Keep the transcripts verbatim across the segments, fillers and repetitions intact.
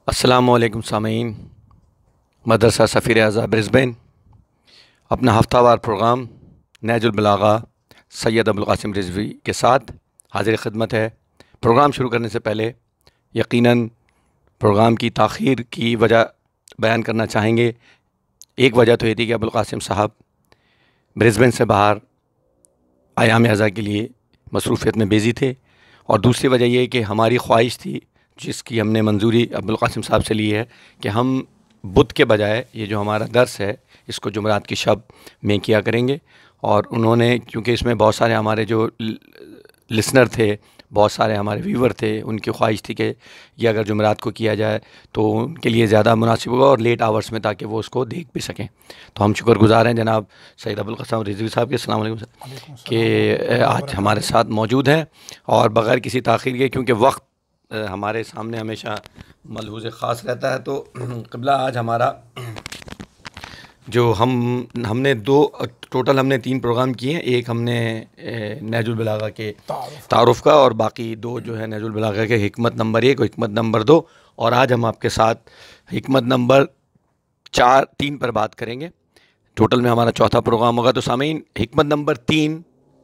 अस्सलामुअलैकुम सामीन। मदरसा सफ़ीर आज़ा ब्रिस्बेन अपना हफ्तावार प्रोग्राम नहजुल बलागा सैयद अबुल कासिम रिजवी के साथ हाजिर खिदमत है। प्रोग्राम शुरू करने से पहले यकीनन प्रोग्राम की ताख़ीर की वजह बयान करना चाहेंगे। एक वजह तो ये थी कि अबुल कासिम साहब ब्रिस्बेन से बाहर आयाम अज़ा के लिए मसरूफ़ियत में बिज़ी थे, और दूसरी वजह यह कि हमारी ख्वाहिश थी, जिसकी हमने मंजूरी अब्दुल कासिम साहब से ली है, कि हम बुध के बजाय ये जो हमारा दर्स है इसको जुमरात की शब में किया करेंगे। और उन्होंने, क्योंकि इसमें बहुत सारे हमारे जो लिसनर थे, बहुत सारे हमारे व्यूवर थे, उनकी ख्वाहिश थी कि ये अगर जुमरात को किया जाए तो उनके लिए ज़्यादा मुनासिब होगा और लेट आवर्स में, ताकि वो उसको देख भी सकें। तो हम शुक्रगुज़ार हैं जनाब सैयद अबुल कासिम रिजवी साहब के, अस्सलाम वालेकुम सर, कि आज हमारे साथ मौजूद हैं और बग़ैर किसी ताख़ीर के, क्योंकि वक्त हमारे सामने हमेशा मलहूज़ ख़ास रहता है। तो क़िबला आज हमारा जो हम हमने दो टोटल हमने तीन प्रोग्राम किए हैं। एक हमने नहजुल बलागा के तारुफ़ का, और बाकी दो जो है नहजुल बलागा के हिकमत नंबर एक और हिकमत नंबर दो, और आज हम आपके साथ हिकमत नंबर चार तीन पर बात करेंगे। टोटल में हमारा चौथा प्रोग्राम होगा। तो सामीन, हिकमत नंबर तीन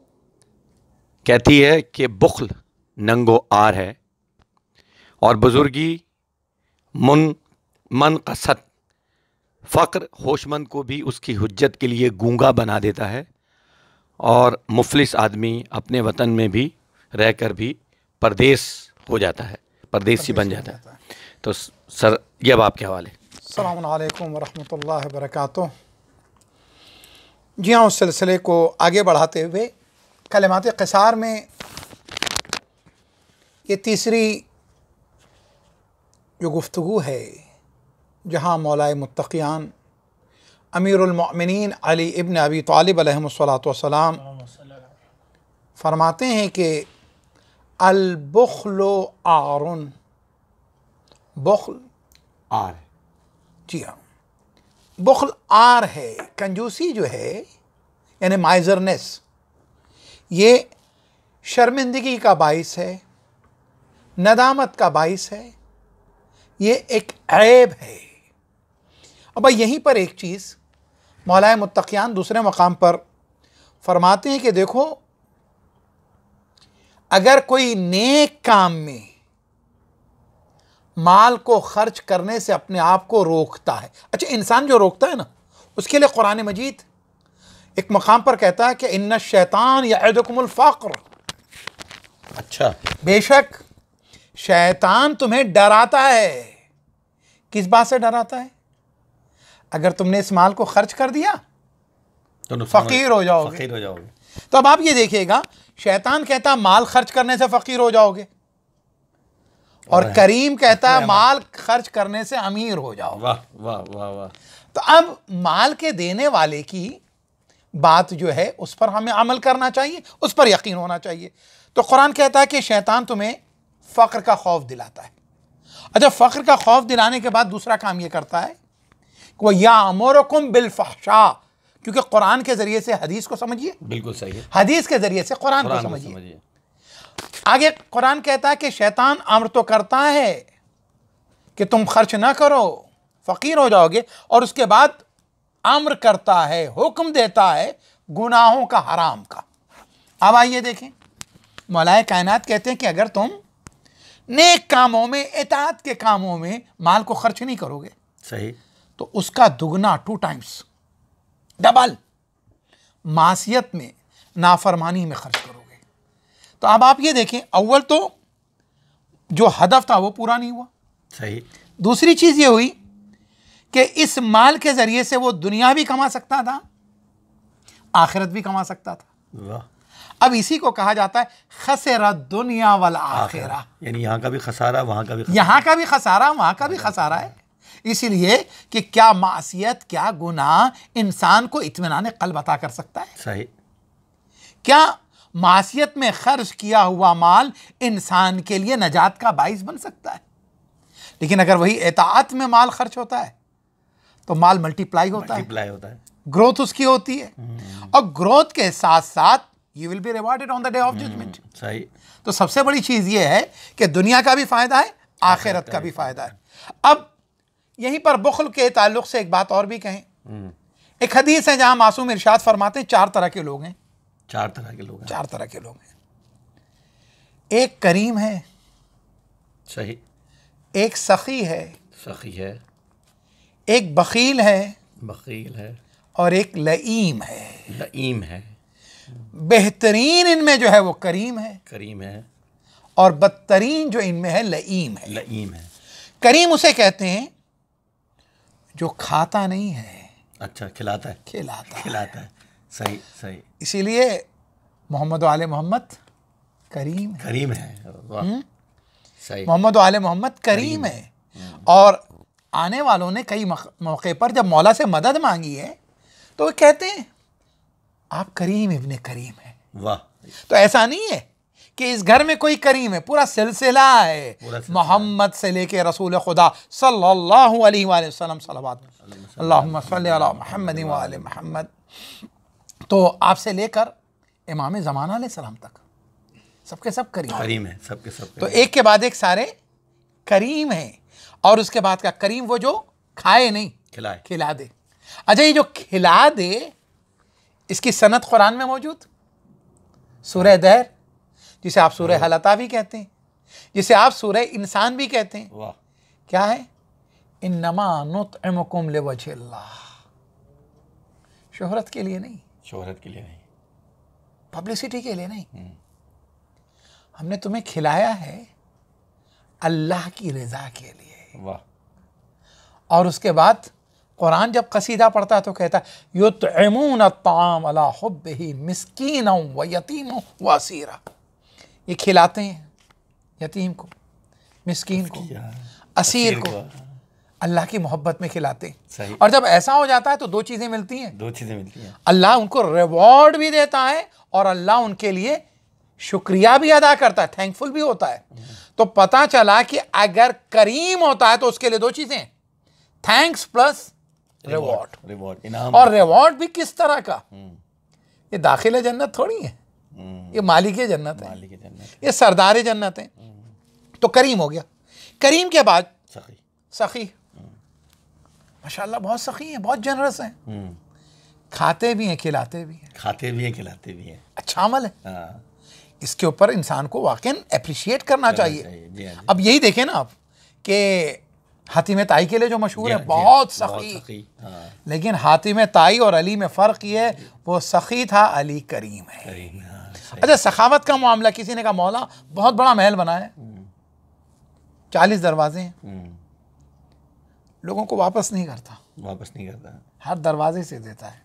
कहती है कि बुख्ल नंगो आर है और बुज़ुर्गी मुन मन कसत, फ़क्र होशमंद को भी उसकी हुज्जत के लिए गूंगा बना देता है, और मुफलिस आदमी अपने वतन में भी रहकर भी परदेस हो जाता है, परदेसी बन जाता है। तो सर, ये अब आपके हवाले। अस्सलामु अलैकुम वरहमतुल्लाहि वबरकातुहू। जी हाँ, उस सिलसिले को आगे बढ़ाते हुए कलिमात क़िसार में ये तीसरी जो गुफ्तगू है, जहाँ मौलाए मुत्तक़ियान अमीरुल मोमिनीन अली इब्न अबी तालिब अलैहिस्सलातु वस्सलाम फरमाते हैं कि अल बुख्लु आरुन, बुख्ल आर, जी हाँ, बुख्ल आर है। कंजूसी जो है यानी माइजरनेस, ये शर्मिंदगी का बाइस है, नदामत का बाइस है, ये एक ऐब है। अब यहीं पर एक चीज़ मौलाए मुत्तक़ियान दूसरे मकाम पर फरमाते हैं कि देखो, अगर कोई नेक काम में माल को खर्च करने से अपने आप को रोकता है, अच्छा इंसान जो रोकता है ना, उसके लिए कुरान मजीद एक मकाम पर कहता है कि इन्ना शैतान यअदुकुमुल फ़क़्र, अच्छा, बेशक शैतान तुम्हें डराता है। किस बात से डराता है? अगर तुमने इस माल को खर्च कर दिया तो फकीर हो जाओगे, फकीर हो जाओगे। तो अब आप ये देखिएगा, शैतान कहता माल खर्च करने से फकीर हो जाओगे, और करीम कहता है माल खर्च करने से अमीर हो जाओगे। वाह वाह वाह वाह। तो अब माल के देने वाले की बात जो है उस पर हमें अमल करना चाहिए, उस पर यकीन होना चाहिए। तो कुरान कहता है कि शैतान तुम्हें फ़क्र का खौफ दिलाता है। अच्छा, फ़क्र का खौफ दिलाने के बाद दूसरा काम ये करता है कि वह यामुरुकुम बिल फ़हशा, क्योंकि कुरान के ज़रिए से हदीस को समझिए, बिल्कुल सही है, हदीस के ज़रिए से कुरान को समझिए। आगे कुरान कहता है कि शैतान अम्र तो करता है कि तुम खर्च ना करो, फ़कीर हो जाओगे, और उसके बाद अम्र करता है, हुक्म देता है गुनाहों का, हराम का। अब आइए देखें, मौलाए कायनात कहते हैं कि अगर तुम नेक कामों में, इताअत के कामों में माल को खर्च नहीं करोगे, सही, तो उसका दुगना, टू टाइम्स, डबल मासियत में, नाफरमानी में खर्च करोगे। तो अब आप ये देखें, अव्वल तो जो हदफ था वो पूरा नहीं हुआ, सही। दूसरी चीज़ ये हुई कि इस माल के ज़रिए से वो दुनिया भी कमा सकता था, आखिरत भी कमा सकता था। वाह। अब इसी को कहा जाता है खसरा दुनिया वल आखिरा, यानी यहाँ का भी खसारा, वहाँ का भी खसारा। यहाँ का भी खसारा, वहाँ का भी खसारा है। इसीलिए कि क्या मासियत, क्या गुनाह इंसान को इत्मीनान क़ल्ब अता कर सकता है? सही। क्या मासियत में खर्च किया हुआ माल इंसान के लिए नजात का बाइस बन सकता है? लेकिन अगर वही इताअत में माल खर्च होता है तो माल मल्टीप्लाई होता है, मल्टीप्लाई होता है, ग्रोथ उसकी होती है, और ग्रोथ के साथ साथ you will be rewarded on the day of judgement. सही। तो सबसे बड़ी चीज़ ये है कि दुनिया का भी फ़ायदा है, आखिरत का भी फ़ायदा है। अब यहीं पर बुखल के ताल्लुक़ से एक बात और भी कहें। एक हदीस है जहाँ मासूम इरशाद फरमाते हैं चार तरह के लोग हैं। चार तरह के लोग हैं। चार तरह के लोग हैं। एक करीम है, सही, एक सखी है, सखी है, एक बखील है, बखील है, और एक लईम है। लईम है। बेहतरीन इनमें जो है वो करीम है, करीम है, और बदतरीन जो इनमें है लईम है। लईम है। करीम उसे कहते हैं जो खाता नहीं है, अच्छा, खिलाता है, खिलाता खिलाता है। सही सही। इसीलिए मोहम्मद वाले मोहम्मद करीम है। करीम है, वाह, सही। मोहम्मद वाले मोहम्मद करीम है। और आने वालों ने कई मौके पर जब मौला से मदद मांगी है तो वो कहते हैं आप करीम इब्ने करीम हैं। वाह। तो ऐसा नहीं है कि इस घर में कोई करीम है, पूरा सिलसिला है, मोहम्मद से लेके रसूल खुदा सल्लल्लाहु अलैहि वसल्लम सल्लल्लाहु अल्लाहुम्मा सल्ली अला मुहम्मद व आले मुहम्मद। तो आपसे लेकर इमाम ज़माना अलैहि सलाम तक सबके सब करीम करीम है, सबके सब। तो एक के बाद एक सारे करीम हैं। और उसके बाद का करीम वो जो खाए नहीं, खिलाए, खिला दे। अच्छा, ये जो खिला दे इसकी सनद कुरान में मौजूद। सूरह दहर, जिसे आप सूरह हलता भी कहते हैं, जिसे आप सूरह इंसान भी कहते हैं। वाह। क्या है? इन्नमा नुतइमुकुम लिवजहिल्लाह, शोहरत के लिए नहीं, शोहरत के लिए नहीं, पब्लिसिटी के लिए नहीं, हमने तुम्हें खिलाया है अल्लाह की रज़ा के लिए। वाह। और उसके बाद कुरान जब कसीदा पढ़ता है तो कहता है युतइमून अत्ताम अला हुब्बिही मिस्कीना व यतीमा व असीरा। ये खिलाते हैं यतीम को, मिस्कीन को, असीर को, अल्लाह की मोहब्बत में खिलाते हैं। और जब ऐसा हो जाता है तो दो चीज़ें मिलती हैं। दो चीज़ें मिलती हैं। अल्लाह उनको रिवॉर्ड भी देता है और अल्लाह उनके लिए शुक्रिया भी अदा करता है, थैंकफुल भी होता है। तो पता चला कि अगर करीम होता है तो उसके लिए दो चीज़ें, थैंक्स प्लस रिवॉर्ड। रिवॉर्ड, इनाम। और रिवॉर्ड भी किस तरह का? ये दाखिल जन्नत थोड़ी है, ये मालिक जन्नत है, मालिक जन्नत, ये सरदार जन्नत है। तो करीम हो गया। करीम के बाद सखी। सखी, माशाल्लाह बहुत सखी है, बहुत जनरस है, खाते भी हैं खिलाते भी हैं। खाते भी हैं खिलाते भी हैं। अच्छा अमल है। हाँ। इसके ऊपर इंसान को वाकई अप्रिशिएट करना चाहिए। जी, जी। अब यही देखें ना आप कि हातिम ताई के लिए जो मशहूर है, जी, बहुत जी, सखी, बहुत सखी। हाँ। लेकिन हातिम ताई और अली में फ़र्क ये है, वो सखी था, अली करीम है। करीम, हाँ, अच्छा, सखावत का मामला, किसी ने कहा मौला बहुत बड़ा महल बना है, चालीस दरवाजे हैं, लोगों को वापस नहीं करता, वापस नहीं करता, हर दरवाजे से देता है।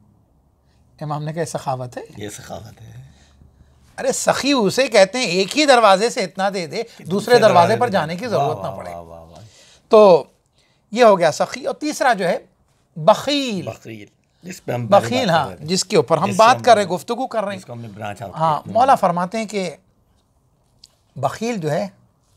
इमाम ने कहा सखावत है? ये सखावत है। अरे सखी उसे कहते हैं एक ही दरवाजे से इतना दे दे, दूसरे दरवाजे पर जाने की जरूरत ना पड़े। तो ये हो गया सखी। और तीसरा जो है बखील। बखील, जिस पे हम बखील, हाँ, जिसके ऊपर हम बात कर रहे हैं, गुफ्तगू कर रहे हैं। हाँ, मौला फरमाते हैं कि बखील जो है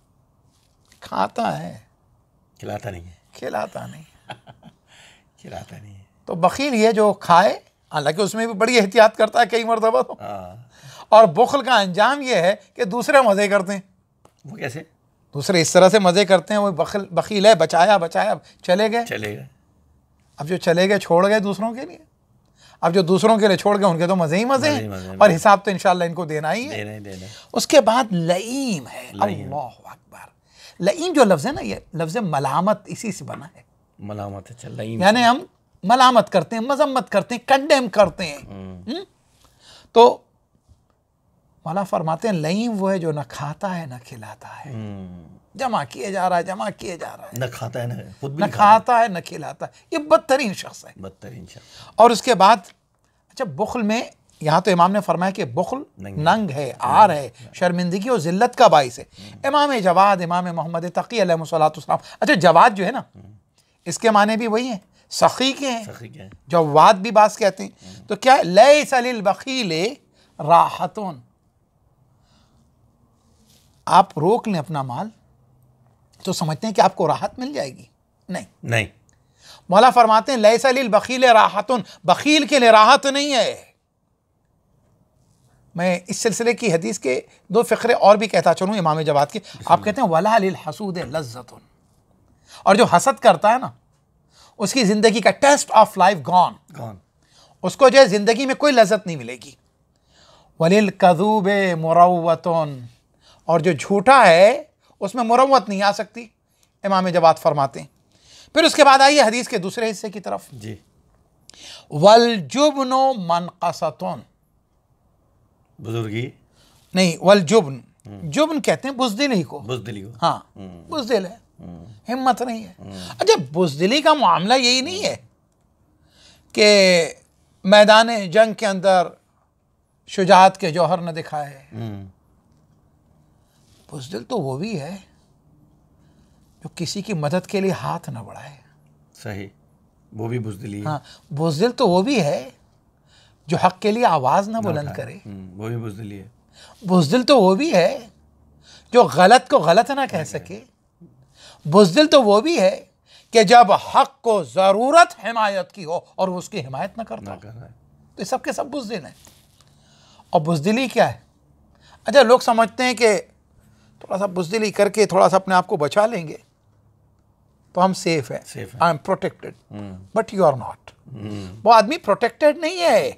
खाता है, खिलाता नहीं है, खिलाता नहीं खिलाता नहीं है। तो बखील ये जो खाए, हालांकि उसमें भी बड़ी एहतियात करता है कई मरतबा तो। हाँ। और बुखल का अंजाम ये है कि दूसरे मज़े करते हैं। वो कैसे? दूसरे इस तरह से मज़े करते हैं, वो बखल बखील है, बचाया बचाया चले गए, चले गए। अब जो चले गए छोड़ गए दूसरों के लिए, अब जो दूसरों के लिए छोड़ गए उनके तो मज़े ही मज़े हैं, और हिसाब तो इंशाल्लाह इनको देना ही है। देना, देना। उसके बाद लईम है। अल्लाह अकबर। लईम जो लफ्ज़ है ना, ये लफ्ज़ मलामत इसी से बना है। मलामत है, चल लईम, यानी हम मलामत करते हैं, मजम्मत करते हैं, कंडेम करते हैं। हुँ? तो मौला फरमाते हैं लईम वो है जो न खाता है न खिलाता है, जमा किए जा रहा है, जमा किए जा रहा है, न खाता है, न खुद भी न खाता है न खिलाता है। ये बदतरीन शख्स है, बदतरीन शख्स। और उसके बाद अच्छा बुखल में, यहाँ तो इमाम ने फरमाया कि बुखल नंग है, आर है, शर्मिंदगी और जिल्लत का बाइस है। इमाम जवाद, इमाम मोहम्मद तकी अलैहिस्सलाम। अच्छा, जवाद जो है ना, इसके माने भी वही है, सखी के हैं, जवाद भी बास कहते हैं। तो क्या लैसा लिल बखील राहतुन, आप रोक लें अपना माल तो समझते हैं कि आपको राहत मिल जाएगी? नहीं, नहीं। मौला फरमाते हैं लैसा लिल बखील राहतुन, बखील के लिए राहत नहीं है। मैं इस सिलसिले की हदीस के दो फ़िक्रे और भी कहता चलूँ इमाम जवाद के। आप कहते हैं वला लिल हसूद लज़्ज़तुन, और जो हसद करता है ना उसकी ज़िंदगी का test of life gone gone, उसको जो है ज़िंदगी में कोई लज़्ज़त नहीं मिलेगी। वलिल कज़ूब मुरव्वतुन, और जो झूठा है उसमें मुरव्वत नहीं आ सकती, इमाम जवाद फरमाते हैं। फिर उसके बाद आइए हदीस के दूसरे हिस्से की तरफ। जी। वल जुब्नो मनक़सतुन, बुजुर्गी नहीं, वल जुब्न, जुब्न कहते हैं बुज़दिली को, बुज़दिली को। हाँ बुज़दिल है, हिम्मत नहीं है। अच्छा, बुज़दिली का मामला यही नहीं है कि मैदान जंग के अंदर शुजाअत के जौहर न दिखाए। बुज़दिल तो वो भी है जो किसी की मदद के लिए हाथ न बढ़ाए। सही, वो भी बुज़दिली है। हाँ, बुज़दिल तो वो भी है जो हक के लिए आवाज़ न बुलंद करे। वो भी बुज़दिली है। बुज़दिल तो वो भी है जो गलत को गलत ना कह सके। बुज़दिल तो वो भी है कि जब हक को ज़रूरत हिमायत की हो और वो उसकी हिमायत न करता हो, तो ये सब के सब बुज़दिल हैं। और बुज़दिली क्या है? अच्छा, लोग समझते हैं कि थोड़ा सा बुज़दिली करके थोड़ा सा अपने आप को बचा लेंगे तो हम सेफ है, I am protected, but you are not. वो आदमी प्रोटेक्टेड नहीं है,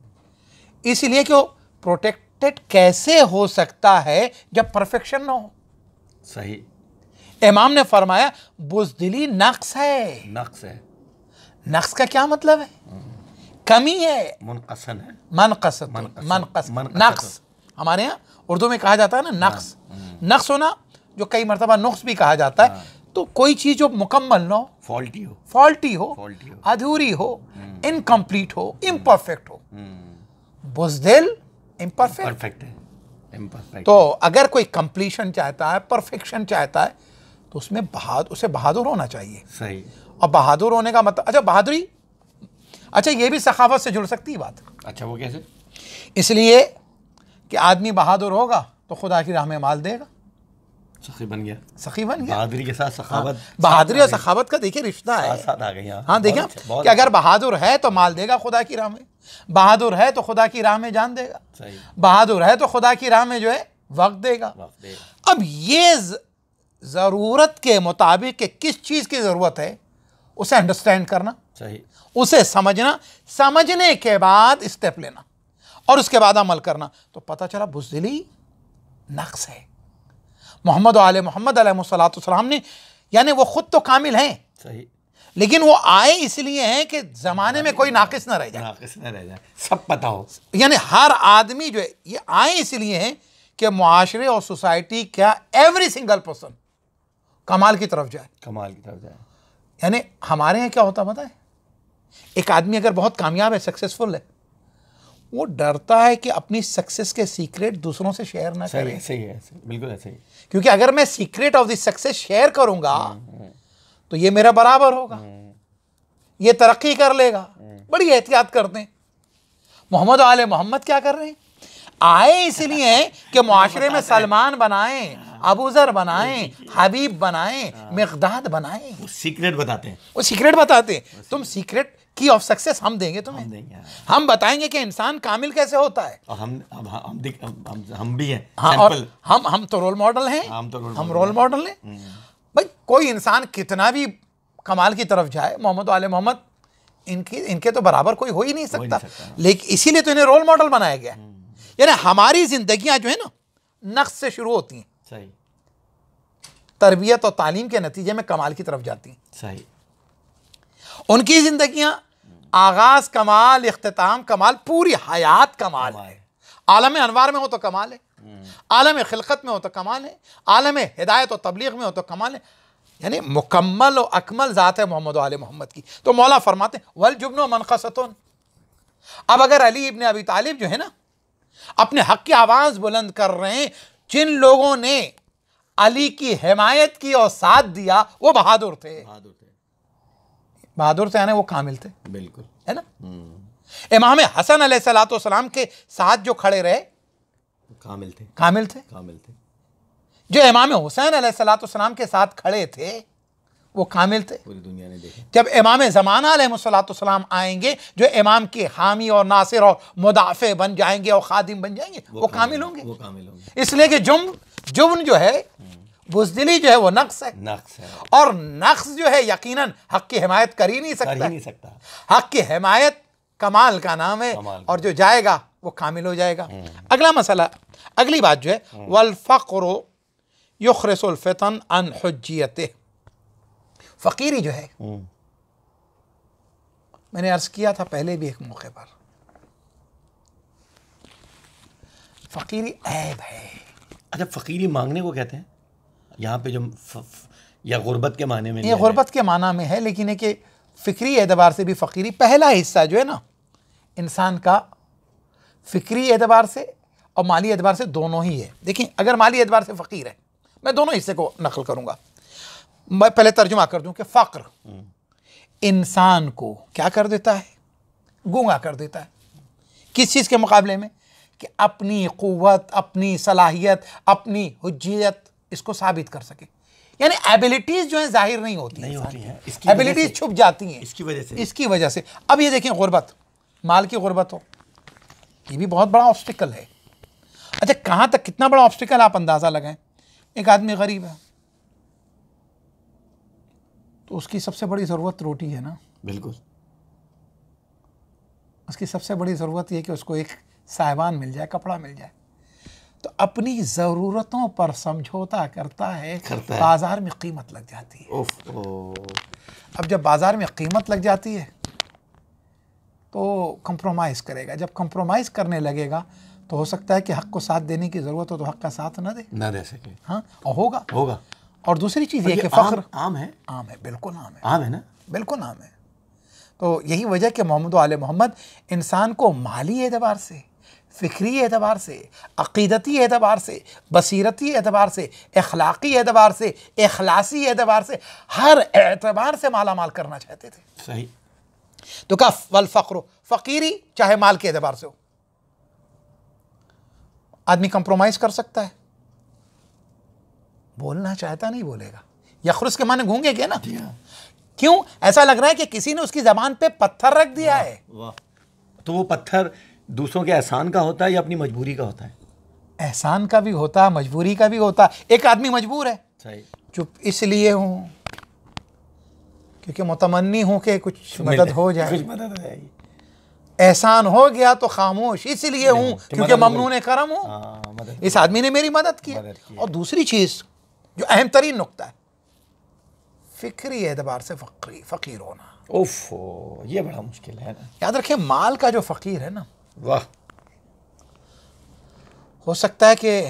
इसलिए कि वो प्रोटेक्टेड कैसे हो सकता है जब परफेक्शन ना हो। सही। इमाम ने फरमाया बुज़दिली नक्स है। नक्स है। नक्स का क्या मतलब है? कमी है, मुनक़सन है, मनक़सत, मनक़स, नक्स हमारे यहाँ उर्दू में कहा जाता है ना नक्स। नक्स होना जो कई मरतबा नुक्स भी कहा जाता है, तो कोई चीज़ जो मुकम्मल ना हो, फॉल्टी हो, फॉल्टी हो, फॉल्टी हो, अधूरी हो, इनकम्प्लीट हो, इम्परफेक्ट हो। बुज़दिल इम्परफेक्ट परफेक्ट है, इम्परफेक्ट। तो अगर कोई कंप्लीशन चाहता है, परफेक्शन चाहता है, तो उसमें बहादुर, उसे बहादुर होना चाहिए। सही। और बहादुर होने का मतलब, अच्छा बहादुरी, अच्छा ये भी सखावत से जुड़ सकती है बात। अच्छा, वो कैसे? इसलिए कि आदमी बहादुर होगा तो खुदा की राह में माल देगा, सखी बन गया, सखी बन गया। बहादुरी के साथ सखावत, बहादुरी और सखावत का देखिए रिश्ता है, साथ आ गई। हाँ देखिए कि अगर बहादुर है तो माल देगा खुदा की राह में, बहादुर है तो खुदा की राह में जान देगा, बहादुर है तो खुदा की राह में जो है वक्त देगा। अब ये ज़रूरत के मुताबिक कि किस चीज़ की ज़रूरत है उसे अंडरस्टैंड करना, सही, उसे समझना, समझने के बाद स्टेप लेना और उसके बाद अमल करना, तो पता चला बुज़दिली नक्स है। मोहम्मद आले मोहम्मद अलैहिस्सलातु वस्सलाम ने, यानी वो खुद तो कामिल हैं, सही, लेकिन वो आए इसलिए हैं कि ज़माने में कोई नाकिस ना रह जाए, नाकिस ना रह जाए, सब पता हो। यानी हर आदमी जो है, ये आए इसलिए हैं कि मुआशरे और सोसाइटी का एवरी सिंगल पर्सन कमाल की तरफ जाए, कमाल की तरफ जाए। यानी हमारे यहाँ क्या होता पता है, एक आदमी अगर बहुत कामयाब है, सक्सेसफुल है, वो डरता है कि अपनी सक्सेस के सीक्रेट दूसरों से शेयर ना करे। सही है, बिल्कुल ऐसे ही। क्योंकि अगर मैं secret of the success share करूंगा तो ये मेरा बराबर होगा, ये तरक्की कर लेगा। बड़ी एहतियात करते हैं। मोहम्मद आले मोहम्मद क्या कर रहे हैं? आए इसलिए हैं कि मुआशरे में सलमान बनाएं, अबूजर बनाएं, हबीब बनाएं, मिक़दाद बनाएं। वो सीक्रेट बताते हैं, वो सीक्रेट बताते हैं। तुम सीक्रेट की ऑफ सक्सेस हम देंगे तुम्हें, हम देंगे, हम बताएंगे कि इंसान कामिल कैसे होता है। और हम हम हम, हम, हम, हम भी हैं, हाँ, और हम हम तो रोल मॉडल हैं, हम तो हम रोल मॉडल हैं। भाई कोई इंसान कितना भी कमाल की तरफ जाए, मोहम्मद आले मोहम्मद इनकी इनके तो बराबर कोई हो ही नहीं सकता, लेकिन इसीलिए तो इन्हें रोल मॉडल बनाया गया। यानी हमारी जिंदगियां जो है ना नक्श से शुरू होती हैं, सही, तरबियत और तालीम के नतीजे में कमाल की तरफ जाती हैं। सही। उनकी जिंदगियां आगाज कमाल, इख्तिताम कमाल, पूरी हयात कमाल है। आलम अनवार में हो तो कमाल है, आलम खिलकत में हो तो कमाल है, आलम हिदायत और तबलीग में हो तो कमाल है। यानी मुकम्मल और अकमल ज़ात है मोहम्मद आले मोहम्मद की। तो मौला फरमाते हैं वल जुब्नो मनक़सतुन। अब अगर अली इब्न अबी तालिब जो है ना अपने हक की आवाज़ बुलंद कर रहे हैं, जिन लोगों ने अली की हिमायत की और साथ दिया वो बहादुर थे, बहादुर थे, बहादुर थे, यानी वो कामिल थे, बिल्कुल, है ना। इमाम हसन अलैहिस्सलातु वस्सलाम के साथ जो खड़े रहे कामिल थे, कामिल थे, कामिल थे। जो इमाम हुसैन अलैहिस्सलातु वस्सलाम के साथ खड़े थे वो कामिल थे। पूरी दुनिया ने देखा। जब इमाम ज़माना अलैहिस्सलाम आएंगे, जो इमाम के हामी और नासिर और मुदाफ़े बन जाएंगे और खादिम बन जाएंगे, वो, वो कामिल होंगे। वो कामिल होंगे। इसलिए कि जुम जुब्न जो है, बुज़दिली जो है, वो नक्स है। नक्स है। और नक्स जो है यकीनन हक की हिमायत कर ही नहीं सकता। कर ही नहीं सकता। हक की हिमायत कमाल का नाम है, और जो जाएगा वो कामिल हो जाएगा। अगला मसला, अगली बात जो है, वल फ़क़्रु युख़रिजुल फ़ितन अन हुज्जियतिह। फ़कीरी जो है, मैंने अर्ज़ किया था पहले भी एक मौके पर, फ़कीरी ऐब है। अच्छा, फ़कीरी मांगने को कहते हैं यहाँ पे, जो फ, फ, या गुर्बत के माने में? ये गुर्बत के माना में है, लेकिन है कि फ़िक्री एतबार से भी फ़कीरी, पहला हिस्सा जो है ना इंसान का, फ़िक्री एतबार से और माली एतबार से दोनों ही है। देखिए, अगर माली एतबार से फ़कीर है, मैं दोनों हिस्से को नकल करूँगा। मैं पहले तर्जुमा कर दूं कि फ़क्र इंसान को क्या कर देता है? गूंगा कर देता है। किस चीज़ के मुकाबले में? कि अपनी क़ुव्वत, अपनी सलाहियत, अपनी हुज्जियत इसको साबित कर सके। यानी एबिलिटीज़ जो हैं ज़ाहिर नहीं होती, नहीं होती हैं, एबिलिटीज़ छुप जाती हैं इसकी वजह से। इसकी वजह से अब ये देखें, गुर्बत, माल की गुर्बत हो, ये भी बहुत बड़ा ऑब्स्टिकल है। अच्छा, कहाँ तक, कितना बड़ा ऑब्स्टिकल आप अंदाज़ा लगाएं। एक आदमी गरीब है तो उसकी सबसे बड़ी ज़रूरत रोटी है ना। बिल्कुल। उसकी सबसे बड़ी ज़रूरत ये कि उसको एक साहिबान मिल जाए, कपड़ा मिल जाए। तो अपनी ज़रूरतों पर समझौता करता है, करता है। बाज़ार में कीमत लग जाती है। ओफ ओ। अब जब बाज़ार में कीमत लग जाती है तो कंप्रोमाइज़ करेगा। जब कंप्रोमाइज़ करने लगेगा तो हो सकता है कि हक़ को साथ देने की ज़रूरत हो तो हक़ का साथ ना दे ना दे सके। हाँ, और होगा होगा। और दूसरी चीज़ ये कि आम, फ़ख्र आम है। आम है, बिल्कुल आम है। आम है ना, बिल्कुल आम है। तो यही वजह कि मोहम्मद आले मोहम्मद इंसान को माली एतबार से, फ़िक्री एतबार से, अक़ीदती एतबार से, बसीरती एतबार से, अखलाक़ी एतबार से, इखलासी एतबार से, हर एतबार से माला माल करना चाहते थे। सही। तो कहा वल फ़क़्रु, फ़कीरी चाहे माल के एतबार से हो, आदमी कंप्रोमाइज़ कर सकता है, बोलना चाहता नहीं बोलेगा। यख़रुस के माने गूंगेंगे ना। क्यों? ऐसा लग रहा है कि किसी ने उसकी ज़बान पे पत्थर रख दिया है। वाह। तो वो पत्थर दूसरों के एहसान का होता है या अपनी मजबूरी का होता है? एहसान का भी होता है, मजबूरी का भी होता है। एक आदमी मजबूर है, सही, चुप इसलिए हूँ क्योंकि मुतमन्नी हूँ कि कुछ मदद हो जाए, कुछ मदद हो जाएगी। एहसान हो गया तो खामोश इसलिए हूँ क्योंकि ममनून करम हूँ, इस आदमी ने मेरी मदद की। और दूसरी चीज़ जो अहम तरीन नुक्ता है, फ़िक्री एतबार से फ़कीर फ़कीर होना। ओफो, ये बड़ा मुश्किल है ना। याद रखें, माल का जो फ़कीर है ना, वाह, हो सकता है कि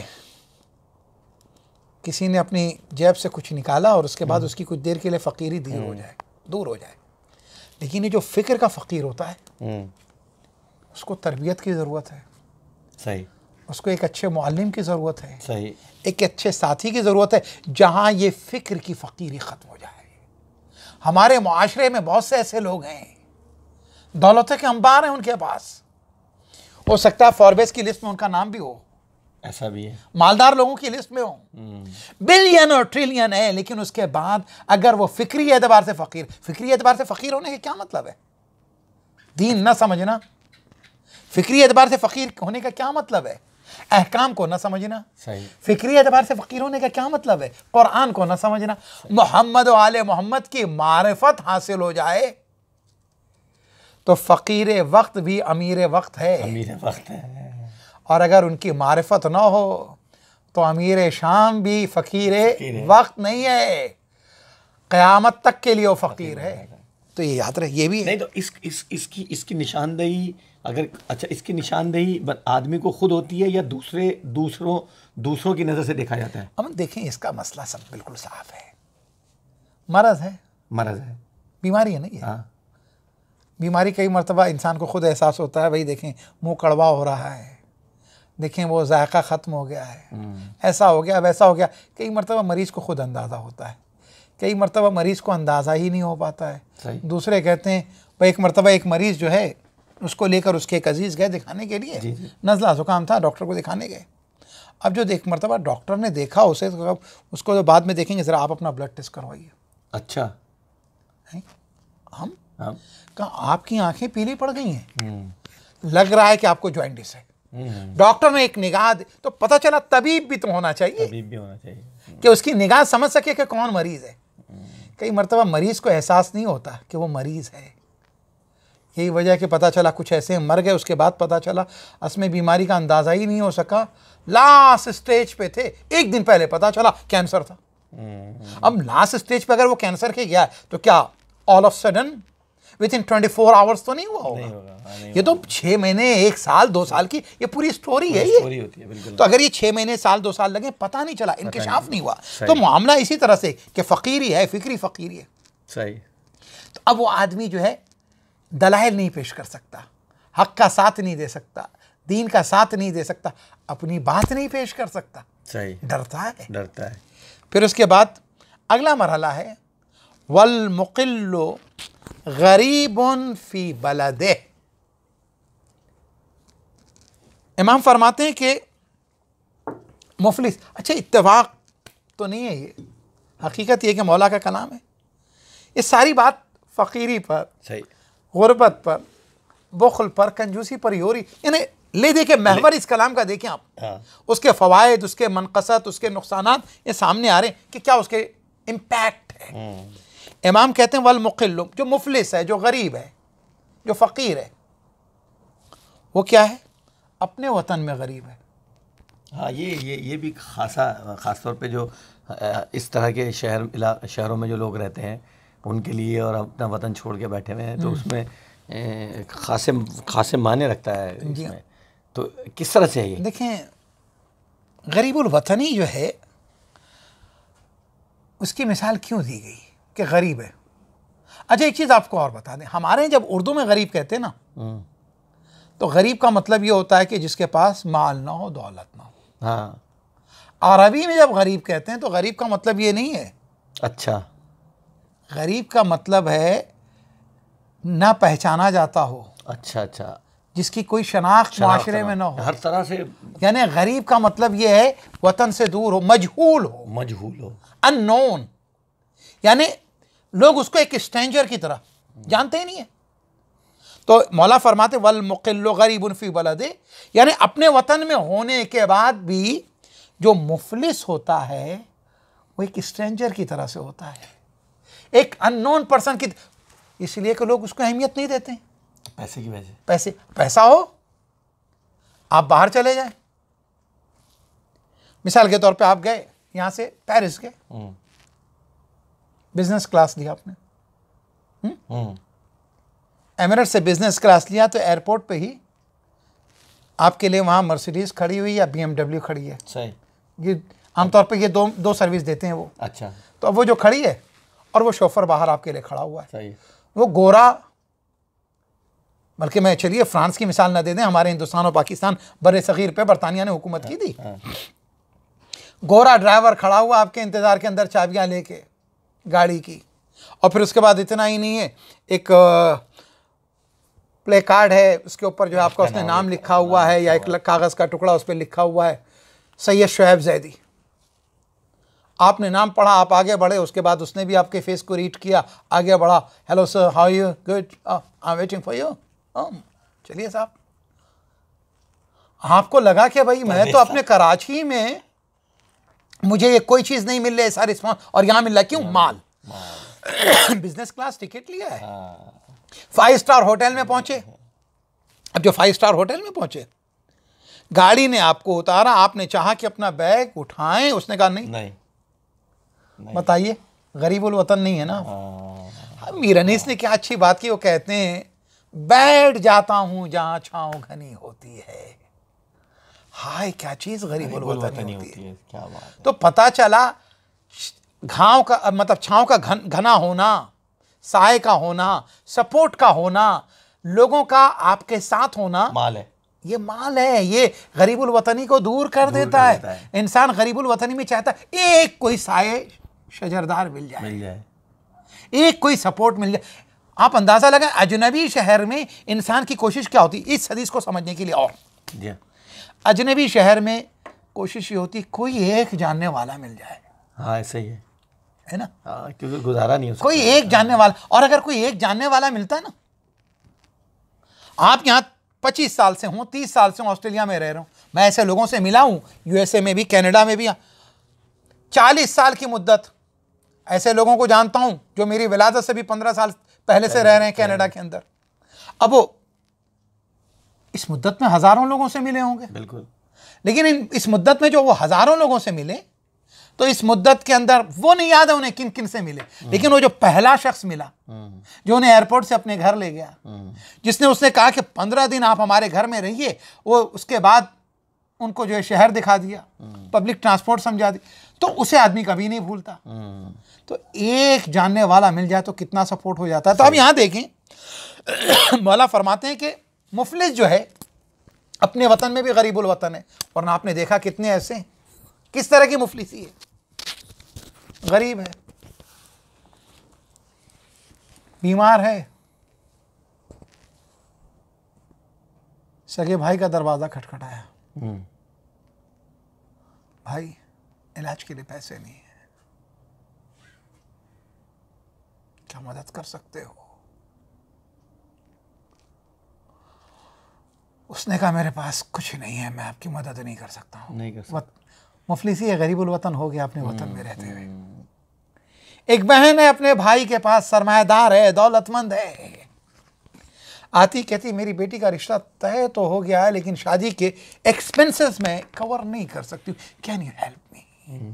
किसी ने अपनी जेब से कुछ निकाला और उसके बाद उसकी कुछ देर के लिए फ़कीरी दूर हो जाए दूर हो जाए लेकिन ये जो फ़िक्र का फ़कीर होता है उसको तरबियत की ज़रूरत है। सही। उसको एक अच्छे मुअल्लिम की ज़रूरत है। सही। एक अच्छे साथी की ज़रूरत है जहाँ ये फ़िक्र की फ़कीरी ख़त्म हो जाए। हमारे मुआशरे में बहुत से ऐसे लोग हैं, दौलत के अंबार हैं उनके पास, हो सकता है फॉर्ब्स की लिस्ट में उनका नाम भी हो, ऐसा भी है, मालदार लोगों की लिस्ट में हो, बिलियन और ट्रिलियन है, लेकिन उसके बाद अगर वो फ़िक्री एतबार से फ़कीर, फ़िक्री एतबार से फ़कीर होने का क्या मतलब है? दीन न समझना। फ़िक्री एतबार से फ़कीर होने का क्या मतलब है? अहकाम को न समझना। सही। फ़िक्री एतबार से फ़कीर होने का क्या मतलब है? कुरान को न समझना। मोहम्मद और आले मोहम्मद की मारिफत हासिल हो जाए तो फ़कीर वक्त भी अमीर वक्त है। अमीर वक्त है। और अगर उनकी मारिफत न हो तो अमीर शाम भी फ़कीर वक्त नहीं है, क़यामत तक के लिए वो फ़कीर है। तो ये याद रहे, ये भी है। नहीं तो इस इस इसकी इसकी निशानदेही अगर, अच्छा, इसकी निशानदेही आदमी को खुद होती है या दूसरे दूसरों दूसरों की नज़र से देखा जाता है? हम देखें, इसका मसला सब बिल्कुल साफ है। मरज़ है, मरज़ है, बीमारी है, नहीं है। हाँ। बीमारी कई मरतबा इंसान को खुद एहसास होता है, भाई देखें मुंह कड़वा हो रहा है, देखें वो जायका ख़त्म हो गया है, ऐसा हो गया वैसा हो गया। कई मरतबा मरीज़ को खुद अंदाज़ा होता है, कई मरतबा मरीज़ को अंदाज़ा ही नहीं हो पाता है। सही। दूसरे कहते हैं भाई, एक मरतबा एक मरीज़ जो है उसको लेकर उसके एक अजीज़ गए दिखाने के लिए, नज़ला ज़ुकाम था, डॉक्टर को दिखाने गए। अब जो एक मरतबा डॉक्टर ने देखा उसे, तो उसको तो बाद में देखेंगे, ज़रा आप अपना ब्लड टेस्ट करवाइए। अच्छा। हैं? हम हम कहा आपकी आंखें पीली पड़ गई हैं, हम्म, लग रहा है कि आपको जॉइंटिस है। हम्म, डॉक्टर ने एक निगाह दी, तो पता चला तबीब भी तो होना चाहिए तबीब भी होना चाहिए। कि उसकी निगाह समझ सके कि कौन मरीज है। कई मरतबा मरीज को एहसास नहीं होता कि वो मरीज है। यही वजह है कि पता चला कुछ ऐसे मर गए, उसके बाद पता चला असमें बीमारी का अंदाज़ा ही नहीं हो सका, लास्ट स्टेज पे थे, एक दिन पहले पता चला कैंसर था। अब लास्ट स्टेज पे अगर वो कैंसर के गया तो क्या all of sudden within twenty four hours तो नहीं हुआ होगा? नहीं होगा, हाँ, नहीं ये तो छः महीने, एक साल, दो साल की ये पूरी स्टोरी है ये। स्टोरी होती है, बिल्कुल। तो अगर ये छः महीने, साल, दो साल लगे, पता नहीं चला, इंकिशाफ नहीं हुआ। सही। तो मामला इसी तरह से कि फ़कीरी है, फिक्री फ़कीरी है। सही। तो अब वो आदमी जो है दलाइल नहीं पेश कर सकता, हक का साथ नहीं दे सकता, दीन का साथ नहीं दे सकता, अपनी बात नहीं पेश कर सकता, सही। डरता है। डरता है। फिर उसके बाद अगला मरहला है वल मुक़िल्लु गरीबुन फी बलदे। इमाम फरमाते हैं कि मुफलिस, अच्छा इत्तेफाक तो नहीं है, ये हकीकत ये कि मौला का कलाम है। ये सारी बात फ़कीरी पर, सही, गुरबत पर, बुखल पर, कंजूसी पर ही हो रही। यानी ले दे के महवर इस कलाम का देखें आप, हाँ, उसके फ़वाइद, उसके मनक़सत, उसके नुकसानात ये सामने आ रहे हैं कि क्या उसके इम्पैक्ट है। इमाम कहते हैं वल मुक़िल्लु, जो मुफलिस है, जो गरीब है, जो फ़कीर है, वो क्या है? अपने वतन में गरीब है। हाँ, ये ये ये भी खासा ख़ास तौर पे जो अ, इस तरह के शहर इला शहरों में जो लोग रहते हैं उनके लिए, और अपना वतन छोड़ के बैठे हुए हैं, तो उसमें अ, खासे खासे मायने रखता है इसमें। तो किस तरह से है ये? देखें, गरीबुल वतनी जो है उसकी मिसाल क्यों दी गई कि गरीब है? अच्छा एक चीज़ आपको और बता दें, हमारे यहाँ जब उर्दू में गरीब कहते हैं ना, हम्म, तो गरीब का मतलब ये होता है कि जिसके पास माल ना हो, दौलत ना हो। हाँ, अरबी में जब गरीब कहते हैं तो गरीब का मतलब ये नहीं है। अच्छा, गरीब का मतलब है ना पहचाना जाता हो, अच्छा, अच्छा, जिसकी कोई शनाख्त शनाख्त माशरे ना- में ना हो। हर तरह से यानी गरीब का मतलब ये है वतन से दूर हो, मजहूल हो, मजहूल हो। अननोन। यानी लोग उसको एक स्ट्रेंजर की तरह जानते ही नहीं है। तो मौला फरमाते वल मुक़िल्लु गरीबुन फी बलदे, यानी अपने वतन में होने के बाद भी जो मुफलिस होता है वो एक स्ट्रेंजर की तरह से होता है, एक अननोन पर्सन की। इसलिए कि लोग उसको अहमियत नहीं देते हैं, पैसे की वजह से। पैसे पैसा हो, आप बाहर चले जाएं, मिसाल के तौर पे आप गए यहाँ से पेरिस गए, हम्म, बिजनेस क्लास लिया आपने, हम्म, एमिरेट्स से बिजनेस क्लास लिया, तो एयरपोर्ट पे ही आपके लिए वहाँ मर्सिडीज खड़ी हुई या बीएमडब्ल्यू खड़ी है। सही, ये आमतौर पे ये दो दो सर्विस देते हैं वो। अच्छा, तो अब वो जो खड़ी है और वो शोफर बाहर आपके लिए खड़ा हुआ है, सही, वो गोरा, बल्कि मैं चलिए फ्रांस की मिसाल ना दे दें, हमारे हिंदुस्तान और पाकिस्तान बड़े सगीर पे बरतानिया ने हुकूमत की थी। हाँ, गोरा ड्राइवर खड़ा हुआ आपके इंतज़ार के अंदर, चाबियाँ लेके गाड़ी की। और फिर उसके बाद इतना ही नहीं है, एक प्ले कार्ड है, उसके ऊपर जो है आपका उसने नाम लिखा हुआ है, या एक कागज़ का टुकड़ा उस पर लिखा हुआ है सैयद शुएब जैदी। आपने नाम पढ़ा, आप आगे बढ़े, उसके बाद उसने भी आपके फेस को रीड किया, आगे बढ़ा, hello sir, how you, good, I am waiting for you. चलिए साहब, आपको लगा कि भाई मैं तो अपने कराची में, मुझे ये कोई चीज़ नहीं मिल रही है, सारी सामान, और यहाँ मिल रहा है, क्यों? माल। बिजनेस क्लास टिकट लिया है, फाइव स्टार होटल में पहुंचे। अब जो फाइव स्टार होटल में पहुंचे, गाड़ी ने आपको उतारा, आपने चाहा कि अपना बैग उठाएं, उसने कहा नहीं, नहीं, बताइए, गरीबुल वतन नहीं है ना। हाँ, मीर अनीस ने क्या अच्छी बात की, वो कहते हैं बैठ जाता हूं जहां छांव घनी होती है। हाय क्या चीज गरीबुल वतनी होती है। क्या बात है। तो पता चला घाव का मतलब छांव का घन घना होना, साए का होना, सपोर्ट का होना, लोगों का आपके साथ होना, माल है, ये माल है। ये गरीबुल वतनी को दूर कर, दूर देता, कर है। देता है। इंसान गरीबुल वतनी में चाहता है एक कोई साए शजरदार मिल जाए, मिल जाए, एक कोई सपोर्ट मिल जाए। आप अंदाजा लगाएं अजनबी शहर में इंसान की कोशिश क्या होती, इस हदीस को समझने के लिए। और अजनबी शहर में कोशिश ये होती कोई एक जानने वाला मिल जाए। हाँ ऐसा ही है, है ना, हाँ, क्योंकि गुजारा नहीं हो सकता। कोई एक जानने वाला, और अगर कोई एक जानने वाला मिलता है ना, आप यहाँ पच्चीस साल से हूँ, तीस साल से हूँ, ऑस्ट्रेलिया में रह रहा हूँ, मैं ऐसे लोगों से मिला हूँ, यूएसए में भी, कनाडा में भी, चालीस साल की मुद्दत ऐसे लोगों को जानता हूँ जो मेरी विलादत से भी पंद्रह साल पहले से रह रहे हैं कनाडा के अंदर। अब वो इस मुद्दत में हजारों लोगों से मिले होंगे, बिल्कुल, लेकिन इन इस मुद्दत में जो वो हजारों लोगों से मिले, तो इस मुद्दत के अंदर वो नहीं याद है उन्हें किन किन से मिले, लेकिन वो जो पहला शख्स मिला जो उन्हें एयरपोर्ट से अपने घर ले गया, जिसने उसने कहा कि पंद्रह दिन आप हमारे घर में रहिए, वो उसके बाद उनको जो है शहर दिखा दिया, पब्लिक ट्रांसपोर्ट समझा दी, तो उसे आदमी कभी नहीं भूलता। तो एक जानने वाला मिल जाए तो कितना सपोर्ट हो जाता है। तो अब यहाँ देखें, मौला फरमाते हैं कि मुफलिस जो है अपने वतन में भी गरीबुल वतन है, वरना आपने देखा कितने ऐसे हैं। किस तरह की मुफलिसी है, गरीब है, बीमार है, सगे भाई का दरवाजा खटखटाया, भाई इलाज के लिए पैसे नहीं है, क्या मदद कर सकते हो? उसने कहा मेरे पास कुछ नहीं है, मैं आपकी मदद नहीं कर सकता हूँ। नहीं कर सकता। मुफलिसी है, गरीबुल वतन हो गया अपने वतन में रहते हुए। एक बहन है अपने भाई के पास, सरमायादार है, दौलतमंद है, आती कहती मेरी बेटी का रिश्ता तय तो हो गया है, लेकिन शादी के एक्सपेंसेस में कवर नहीं कर सकती, कैन यू हेल्प मी?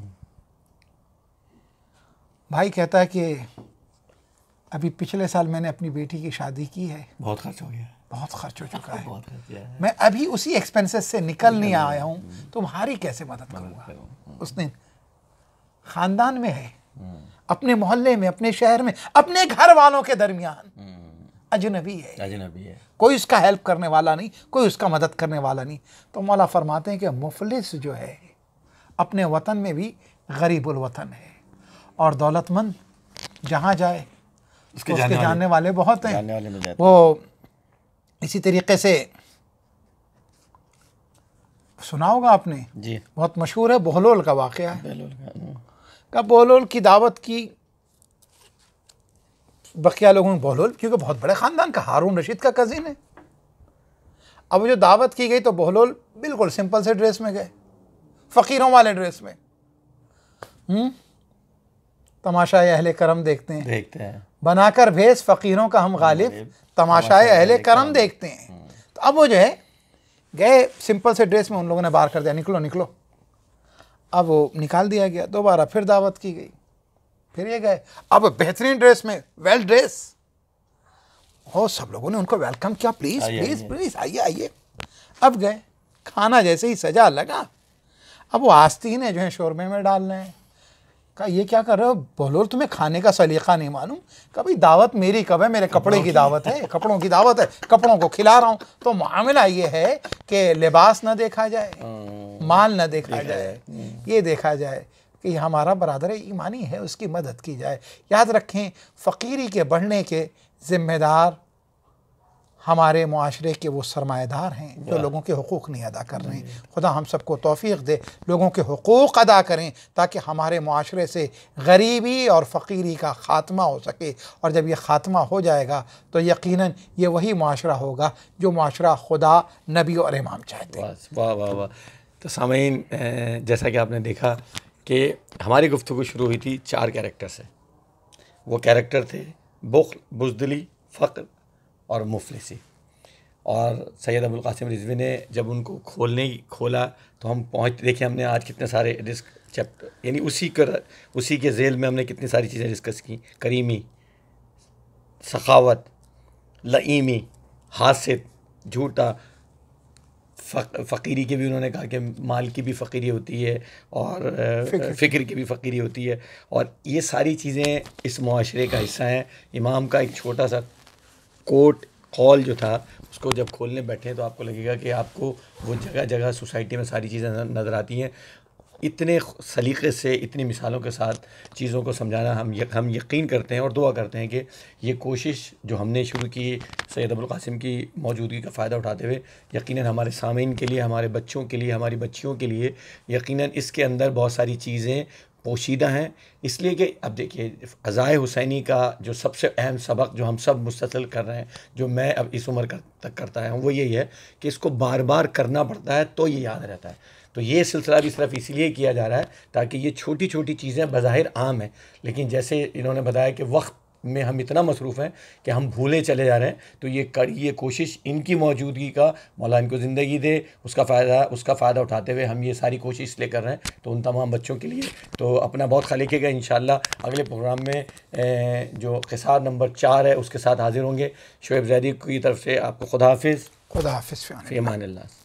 भाई कहता है कि अभी पिछले साल मैंने अपनी बेटी की शादी की है, बहुत खर्च हो गया, बहुत खर्च हो चुका है, बहुत खर्च है, मैं अभी उसी एक्सपेंसेस से निकल नहीं आया हूँ, तुम्हारी कैसे मदद करूँगा? उसने खानदान में है, अपने मोहल्ले में, अपने शहर में, अपने घर वालों के दरमियान अजनबी है, अजनबी है, कोई उसका हेल्प करने वाला नहीं, कोई उसका मदद करने वाला नहीं। तो मौला फरमाते हैं कि मुफलिस जो है अपने वतन में भी गरीबुल वतन है, और दौलतमंद जहाँ जाए उसके, उसके जानने, जानने वाले बहुत हैं। जानने वाले मिल जाते वो इसी तरीके से सुना होगा आपने जी, बहुत मशहूर है, बहलोल का वाक़या है। बहलोल का, का बहलोल की दावत की, बकिया लोगों ने, बहलोल क्योंकि बहुत बड़े ख़ानदान का, हारून रशीद का कज़िन है। अब जो दावत की गई तो बहलोल बिल्कुल सिंपल से ड्रेस में गए, फ़कीरों वाले ड्रेस में। हम्म तमाशाए अहले करम देखते हैं, देखते हैं, बनाकर भेस फ़कीरों का हम गालिब, तमाशाए अहले करम देखते हैं। तो अब वो जो है गए सिंपल से ड्रेस में, उन लोगों ने बाहर कर दिया, निकलो निकलो। अब वो निकाल दिया गया, दोबारा फिर दावत की गई, फिर ये गए, अब बेहतरीन ड्रेस में, वेल ड्रेस हो, सब लोगों ने उनको वेलकम किया, प्लीज प्लीज प्लीज आइए आइए। अब गए, खाना जैसे ही सजा लगा, अब वो आस्तीन है जो है शोरबे में डाल रहे हैं। कहा ये क्या कर रहे हो? बहलोल तुम्हें खाने का सलीका नहीं मालूम? कहा भाई दावत मेरी कब है, मेरे कपड़े की दावत है, कपड़ों की दावत है, कपड़ों को खिला रहा हूँ। तो मामला ये है कि लिबास न देखा जाए, माल न देखा जाए, ये देखा जाए कि हमारा बरादर ईमानी है, उसकी मदद की जाए। याद रखें, फ़कीरी के बढ़ने के ज़िम्मेदार हमारे मुआशरे के वो सरमाएदार हैं जो लोगों के हुकूक़ नहीं अदा कर रहे हैं। खुदा हम सबको तौफ़ीक़ दे, लोगों के हुकूक़ अदा करें, ताकि हमारे मुआशरे से गरीबी और फ़कीरी का ख़ात्मा हो सके। और जब ये ख़ात्मा हो जाएगा तो यकीनन ये वही मुआशरा होगा जो मुआशरा खुदा, नबी और इमाम चाहते हैं। वाह वाह वाह। तो सामीन, जैसा कि आपने देखा कि हमारी गुफ्तगू शुरू हुई थी चार कैरेक्टर से। वो कैरेक्टर थे बुख्ल, बुज़दिली, फ़क्र और मुफलिसी। और सैयद अबुल कासिम रिजवी ने जब उनको खोलने खोला तो हम पहुँच देखिए, हमने आज कितने सारे डिस्क चैप्टर, यानी उसी कर उसी के ज़ेल में हमने कितनी सारी चीज़ें डिस्कस की। करीमी, सखावत, लईमी, हासिद, झूठा, फ़कीरी की भी उन्होंने कहा कि माल की भी फ़कीरी होती है और फ़िक्र की भी फ़कीरी होती है, और ये सारी चीज़ें इस मुआशरे का हिस्सा हैं। इमाम का एक छोटा सा कोट कौल जो था, उसको जब खोलने बैठे तो आपको लगेगा कि आपको वो जगह जगह सोसाइटी में सारी चीज़ें नज़र आती हैं। इतने सलीक़े से, इतनी मिसालों के साथ चीज़ों को समझाना हम यक, हम यकीन करते हैं और दुआ करते हैं कि ये कोशिश जो हमने शुरू की सैयद अबुल कासिम की मौजूदगी का फ़ायदा उठाते हुए, यकीनन हमारे सामीन के लिए, हमारे बच्चों के लिए, हमारी बच्चियों के लिए, यकीनन इसके अंदर बहुत सारी चीज़ें पोशीदा हैं, इसलिए कि अब देखिए क़ज़ाए हुसैनी का जो सबसे अहम सबक जो हम सब मुस्तसल कर रहे हैं, जो मैं अब इस उम्र कर, तक करता है, वो यही है कि इसको बार बार करना पड़ता है तो ये याद रहता है। तो ये सिलसिला भी सिर्फ इसलिए किया जा रहा है ताकि ये छोटी छोटी चीज़ें बज़ाहिर आम हैं, लेकिन जैसे इन्होंने बताया कि वक्त में हम इतना मसरूफ़ हैं कि हम भूले चले जा रहे हैं। तो ये कर ये कोशिश इनकी मौजूदगी का मौला इनको ज़िंदगी दे, उसका फ़ायदा उसका फ़ायदा उठाते हुए हम ये सारी कोशिश इसलिए कर रहे हैं तो उन तमाम बच्चों के लिए। तो अपना बहुत ख्याल रखिएगा। इंशाअल्लाह अगले प्रोग्राम में जो क़िसार नंबर चार है उसके साथ हाज़िर होंगे। शुएब ज़ैदी की तरफ से आपको खुदा हाफ़िज़। खुदा हाफ़िज़। फ़ी अमान अल्लाह।